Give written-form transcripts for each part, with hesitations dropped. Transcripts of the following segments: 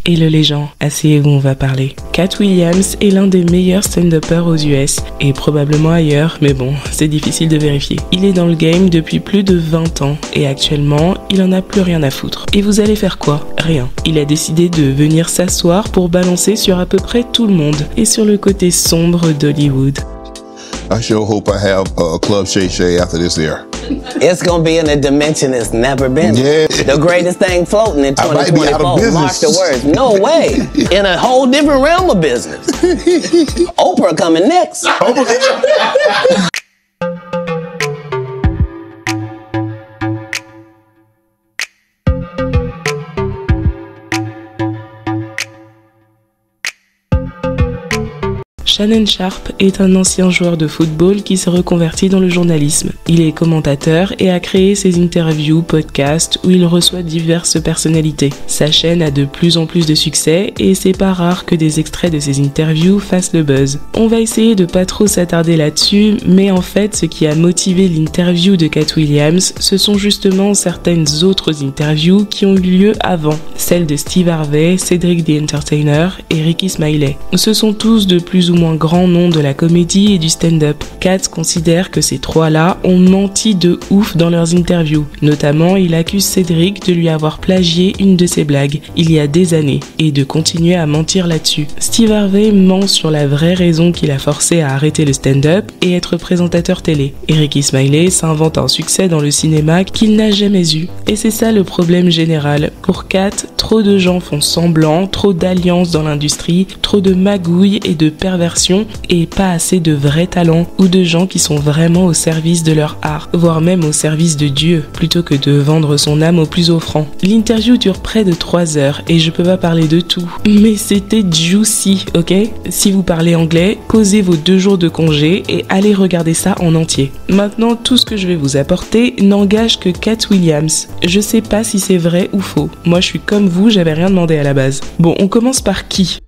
Hello les gens, asseyez-vous, on va parler. Katt Williams est l'un des meilleurs stand-uppers aux US, et probablement ailleurs, mais bon, c'est difficile de vérifier. Il est dans le game depuis plus de 20 ans, et actuellement, il en a plus rien à foutre. Et vous allez faire quoi? Rien. Il a décidé de venir s'asseoir pour balancer sur à peu près tout le monde, et sur le côté sombre d'Hollywood. I sure hope I have a Club Shay Shay after this year. It's gonna be in a dimension it's never been. Yeah. The greatest thing floating in I might be out of 2024. business. Mark the words. No way. In a whole different realm of business. Oprah coming next. Shannon Sharpe est un ancien joueur de football qui s'est reconverti dans le journalisme. Il est commentateur et a créé ses interviews, podcasts où il reçoit diverses personnalités. Sa chaîne a de plus en plus de succès et c'est pas rare que des extraits de ses interviews fassent le buzz. On va essayer de pas trop s'attarder là-dessus, mais en fait ce qui a motivé l'interview de Katt Williams, ce sont justement certaines autres interviews qui ont eu lieu avant. Celles de Steve Harvey, Cedric the Entertainer et Rickey Smiley. Ce sont tous de plus ou moins grands noms de la comédie et du stand-up. Katt considère que ces trois-là ont menti de ouf dans leurs interviews. Notamment, il accuse Cedric de lui avoir plagié une de ses blagues, il y a des années, et de continuer à mentir là-dessus. Steve Harvey ment sur la vraie raison qui l'a forcé à arrêter le stand-up et être présentateur télé. Et Rickey Smiley s'invente un succès dans le cinéma qu'il n'a jamais eu. Et c'est ça le problème général. Pour Katt, trop de gens font semblant, trop d'alliances dans l'industrie, trop de magouilles et de perversions et pas assez de vrais talents ou de gens qui sont vraiment au service de leur art, voire même au service de Dieu, plutôt que de vendre son âme au plus offrant. L'interview dure près de 3 heures et je peux pas parler de tout, mais c'était juicy, ok? Si vous parlez anglais, posez vos 2 jours de congé et allez regarder ça en entier. Maintenant, tout ce que je vais vous apporter n'engage que Katt Williams. Je sais pas si c'est vrai ou faux. Moi, je suis comme vous, j'avais rien demandé à la base. Bon, on commence par qui?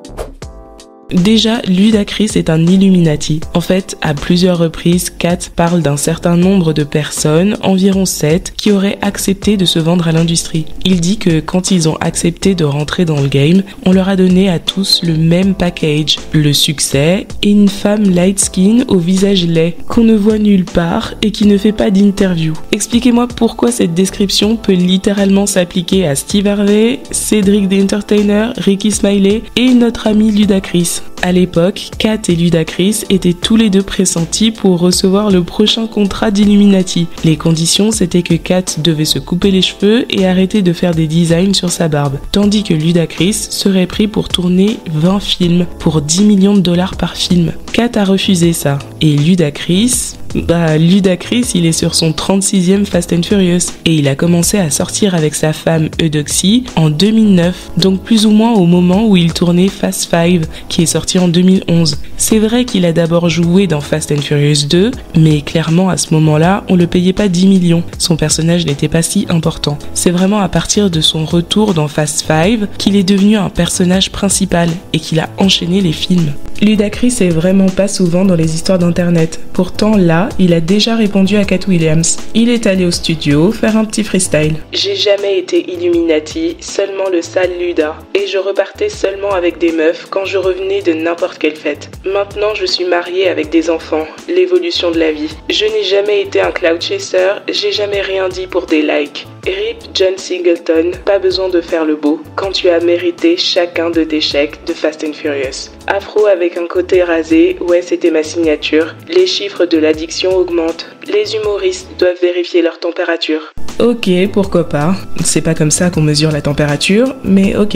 Déjà, Ludacris est un Illuminati. En fait, à plusieurs reprises, Katt parle d'un certain nombre de personnes, environ 7, qui auraient accepté de se vendre à l'industrie. Il dit que quand ils ont accepté de rentrer dans le game, on leur a donné à tous le même package, le succès et une femme light skin au visage laid, qu'on ne voit nulle part et qui ne fait pas d'interview. Expliquez-moi pourquoi cette description peut littéralement s'appliquer à Steve Harvey, Cedric the Entertainer, Rickey Smiley et notre ami Ludacris. À l'époque, Katt et Ludacris étaient tous les deux pressentis pour recevoir le prochain contrat d'Illuminati. Les conditions, c'était que Katt devait se couper les cheveux et arrêter de faire des designs sur sa barbe, tandis que Ludacris serait pris pour tourner 20 films pour 10 millions de dollars par film. Katt a refusé ça, et Ludacris, il est sur son 36e Fast and Furious et il a commencé à sortir avec sa femme Eudoxie en 2009, donc plus ou moins au moment où il tournait Fast 5 qui est sorti en 2011. C'est vrai qu'il a d'abord joué dans Fast and Furious 2, mais clairement à ce moment-là, on le payait pas 10 millions. Son personnage n'était pas si important. C'est vraiment à partir de son retour dans Fast 5 qu'il est devenu un personnage principal et qu'il a enchaîné les films. Ludacris est vraiment pas souvent dans les histoires d'internet. Pourtant là, il a déjà répondu à Katt Williams. Il est allé au studio faire un petit freestyle. J'ai jamais été Illuminati, seulement le sale Luda. Et je repartais seulement avec des meufs quand je revenais de n'importe quelle fête. Maintenant je suis mariée avec des enfants, l'évolution de la vie. Je n'ai jamais été un cloud chaser, j'ai jamais rien dit pour des likes. RIP John Singleton, pas besoin de faire le beau, quand tu as mérité chacun de tes chèques de Fast and Furious. Afro avec un côté rasé, ouais c'était ma signature. Les chiffres de l'addiction augmentent. Les humoristes doivent vérifier leur température. Ok, pourquoi pas. C'est pas comme ça qu'on mesure la température, mais ok.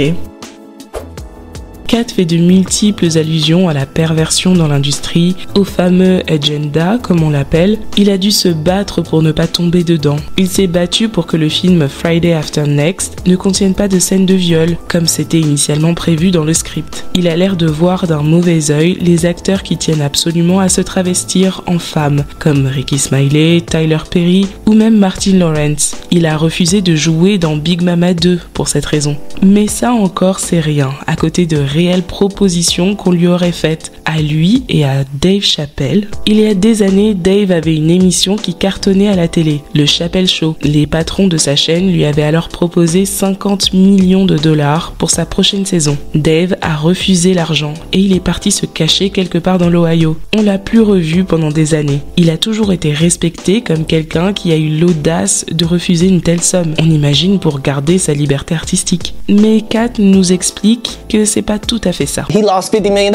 Katt fait de multiples allusions à la perversion dans l'industrie, au fameux agenda, comme on l'appelle. Il a dû se battre pour ne pas tomber dedans. Il s'est battu pour que le film Friday After Next ne contienne pas de scènes de viol, comme c'était initialement prévu dans le script. Il a l'air de voir d'un mauvais œil les acteurs qui tiennent absolument à se travestir en femmes, comme Rickey Smiley, Tyler Perry ou même Martin Lawrence. Il a refusé de jouer dans Big Mama 2 pour cette raison. Mais ça encore c'est rien, à côté de réelles propositions qu'on lui aurait faites, à lui et à Dave Chappelle. Il y a des années, Dave avait une émission qui cartonnait à la télé, le Chappelle Show. Les patrons de sa chaîne lui avaient alors proposé 50 millions de dollars pour sa prochaine saison. Dave a refusé l'argent et il est parti se cacher quelque part dans l'Ohio. On l'a plus revu pendant des années. Il a toujours été respecté comme quelqu'un qui a eu l'audace de refuser une telle somme. On imagine pour garder sa liberté artistique. Mais Kat nous explique que c'est pas tout à fait ça. He lost $50 million.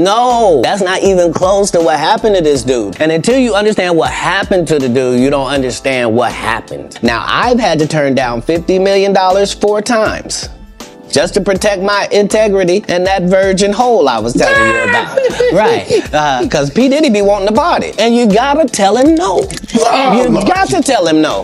No, that's not even close to what happened to this dude. And until you understand what happened to the dude, you don't understand what happened. Now, I've had to turn down $50 million 4 times. Just to protect my integrity and that virgin hole I was telling you about. Right. Because P. Diddy be wanting to party. And you gotta tell him no. You got to tell him no.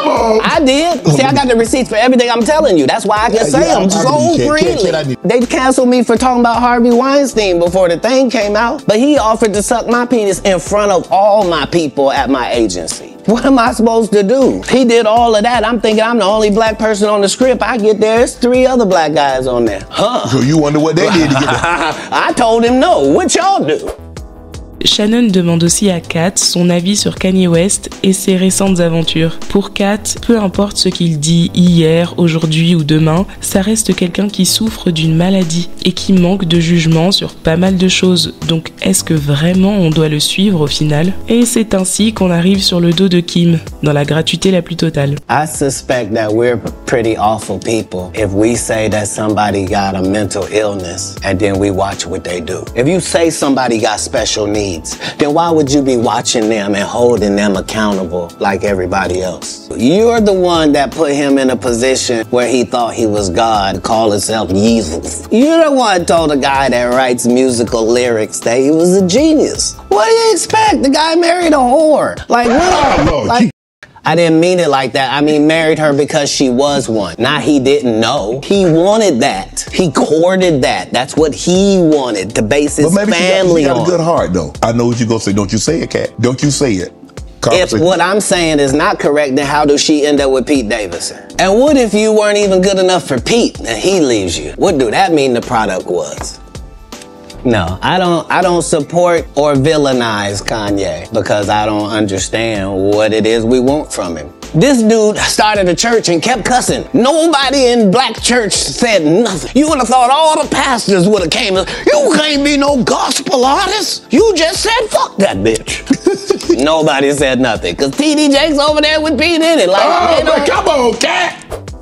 I did. See, I got the receipts for everything I'm telling you. That's why I can say them so freely. They canceled me for talking about Harvey Weinstein before the thing came out. But he offered to suck my penis in front of all my people at my agency. What am I supposed to do? He did all of that. I'm thinking I'm the only black person on the script. I get there, there's 3 other black guys on there. Huh. So you wonder what they did to get there. I told him no. What y'all do? Shannon demande aussi à Kat son avis sur Kanye West et ses récentes aventures. Pour Kat, peu importe ce qu'il dit hier, aujourd'hui ou demain, ça reste quelqu'un qui souffre d'une maladie et qui manque de jugement sur pas mal de choses. Donc est-ce que vraiment on doit le suivre au final? Et c'est ainsi qu'on arrive sur le dos de Kim, dans la gratuité la plus totale. I suspect that we're pretty awful people if we say that somebody got a mental illness and then we watch what they do. If you say somebody got special needs, then why would you be watching them and holding them accountable like everybody else? You're the one that put him in a position where he thought he was God, call himself Jesus. You're the one told a guy that writes musical lyrics that he was a genius. What do you expect? The guy married a whore. Like what? I didn't mean it like that. I mean, married her because she was one. Not he didn't know. He wanted that. He courted that. That's what he wanted to base his family on. But maybe she got a good heart, though. I know what you're going to say. Don't you say it, Kat. Don't you say it. If what I'm saying is not correct, then how does she end up with Pete Davidson? And what if you weren't even good enough for Pete and he leaves you? What do that mean the product was? No, I don't support or villainize Kanye because I don't understand what it is we want from him. This dude started a church and kept cussing. Nobody in black church said nothing. You would have thought all the pastors would have came. You can't be no gospel artist. You just said fuck that bitch. Nobody said nothing because T.D. Jakes over there with Pete in it. Like, come on, Kat.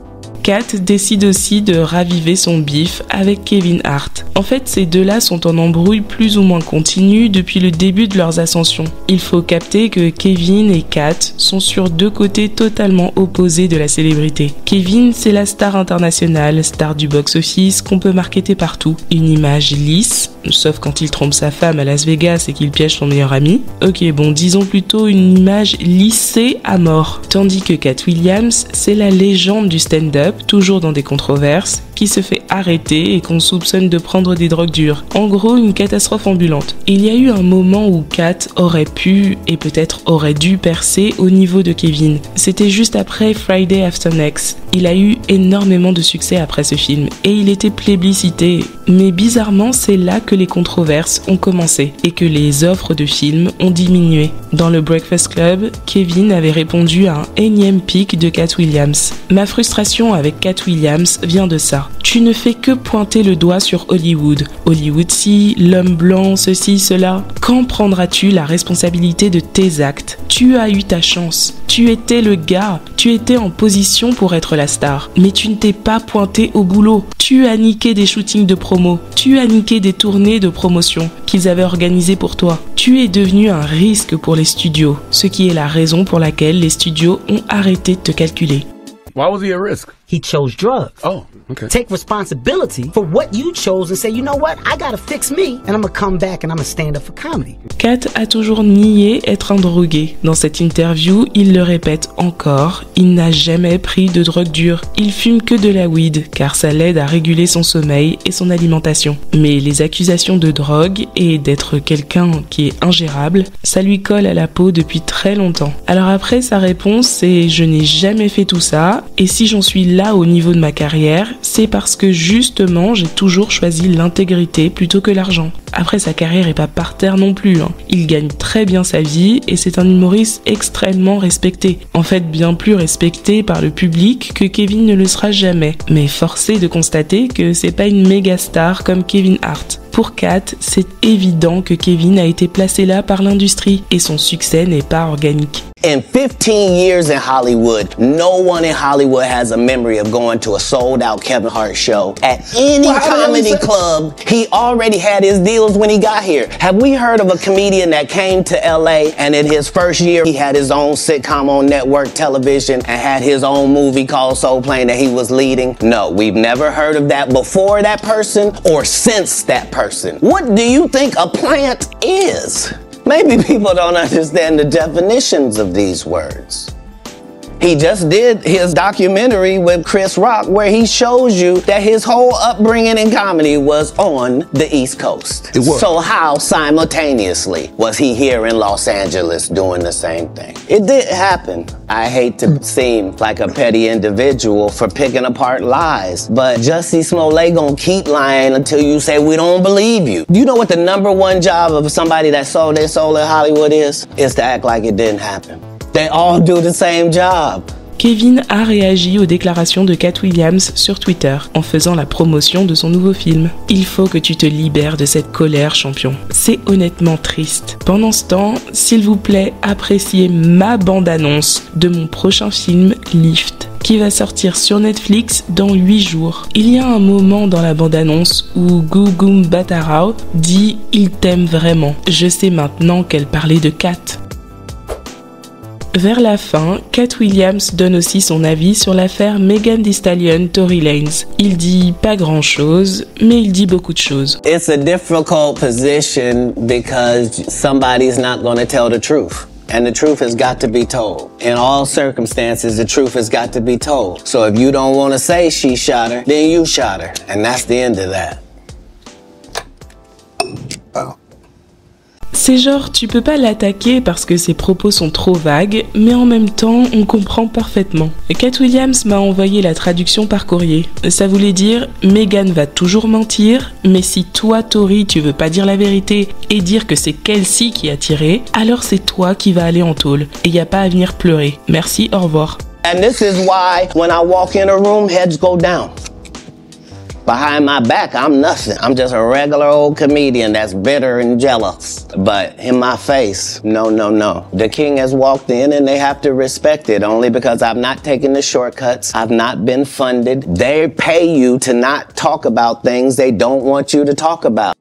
Kat décide aussi de raviver son bif avec Kevin Hart. En fait, ces deux-là sont en embrouille plus ou moins continue depuis le début de leurs ascensions. Il faut capter que Kevin et Kat sont sur 2 côtés totalement opposés de la célébrité. Kevin, c'est la star internationale, star du box-office qu'on peut marketer partout. Une image lisse, sauf quand il trompe sa femme à Las Vegas et qu'il piège son meilleur ami. Ok, bon, disons plutôt une image lissée à mort. Tandis que Kat Williams, c'est la légende du stand-up, toujours dans des controverses, qui se fait arrêter et qu'on soupçonne de prendre des drogues dures. En gros, une catastrophe ambulante. Il y a eu un moment où Kat aurait pu et peut-être aurait dû percer au niveau de Kevin. C'était juste après Friday After Next. Il a eu énormément de succès après ce film et il était plébiscité. Mais bizarrement, c'est là que les controverses ont commencé et que les offres de films ont diminué. Dans le Breakfast Club, Kevin avait répondu à un énième pic de Kat Williams. Ma frustration avec Kat Williams vient de ça. Tu ne fais que pointer le doigt sur Hollywood. Hollywood ci, l'homme blanc, ceci, cela. Quand prendras-tu la responsabilité de tes actes? Tu as eu ta chance. Tu étais le gars. Tu étais en position pour être la star. Mais tu ne t'es pas pointé au boulot. Tu as niqué des shootings de promo. Tu as niqué des tournées de promotion qu'ils avaient organisées pour toi. Tu es devenu un risque pour les studios. Ce qui est la raison pour laquelle les studios ont arrêté de te calculer. Why was he at risk? He chose drugs. Oh, okay. Take responsibility for what you chose and say, you know what, I gotta fix me and I'm gonna come back and I'm gonna stand up for comedy. Kat a toujours nié être un drogué. Dans cette interview, il le répète encore, il n'a jamais pris de drogue dure. Il fume que de la weed, car ça l'aide à réguler son sommeil et son alimentation. Mais les accusations de drogue et d'être quelqu'un qui est ingérable, ça lui colle à la peau depuis très longtemps. Alors après, sa réponse, c'est « je n'ai jamais fait tout ça, et si j'en suis là là au niveau de ma carrière, c'est parce que justement j'ai toujours choisi l'intégrité plutôt que l'argent. Après, sa carrière est pas par terre non plus, hein. Il gagne très bien sa vie et c'est un humoriste extrêmement respecté. En fait, bien plus respecté par le public que Kevin ne le sera jamais. Mais forcé de constater que c'est pas une méga star comme Kevin Hart. Pour Kat, c'est évident que Kevin a été placé là par l'industrie et son succès n'est pas organique. In 15 years in Hollywood, no one in Hollywood has a memory of going to a sold-out Kevin Hart show at any comedy club. He already had his deals when he got here. Have we heard of a comedian that came to LA and in his first year, he had his own sitcom on network television and had his own movie called Soul Plane that he was leading? No, we've never heard of that before that person or since that person. What do you think a plant is? Maybe people don't understand the definitions of these words. He just did his documentary with Chris Rock where he shows you that his whole upbringing in comedy was on the East Coast. It was. So how simultaneously was he here in Los Angeles doing the same thing? It did happen. I hate to seem like a petty individual for picking apart lies, but Jussie Smollett gonna keep lying until you say we don't believe you. Do you know what the #1 job of somebody that sold their soul in Hollywood is? Is to act like it didn't happen. They all do the same job. Kevin a réagi aux déclarations de Katt Williams sur Twitter en faisant la promotion de son nouveau film. Il faut que tu te libères de cette colère, champion. C'est honnêtement triste. Pendant ce temps, s'il vous plaît, appréciez ma bande-annonce de mon prochain film Lift, qui va sortir sur Netflix dans 8 jours. Il y a un moment dans la bande-annonce où Gugum Battarao dit « Il t'aime vraiment ». Je sais maintenant qu'elle parlait de Katt. Vers la fin, Katt Williams donne aussi son avis sur l'affaire Megan Thee Stallion Tory Lanez. Il dit pas grand-chose, mais il dit beaucoup de choses. It's a difficult position because somebody's not going to tell the truth. And the truth has got to be told. In all circumstances, the truth has got to be told. So if you don't want to say she shot her, then you shot her. And that's the end of that. C'est genre, tu peux pas l'attaquer parce que ses propos sont trop vagues, mais en même temps, on comprend parfaitement. Katt Williams m'a envoyé la traduction par courrier. Ça voulait dire, Megan va toujours mentir, mais si toi, Tory, tu veux pas dire la vérité et dire que c'est Kelsey qui a tiré, alors c'est toi qui vas aller en tôle. Et y a pas à venir pleurer. Merci, au revoir. And this is why when I walk in a room, heads go down. Behind my back, I'm nothing. I'm just a regular old comedian that's bitter and jealous. But in my face, no, no, no. The king has walked in and they have to respect it only because I've not taken the shortcuts. I've not been funded. They pay you to not talk about things they don't want you to talk about.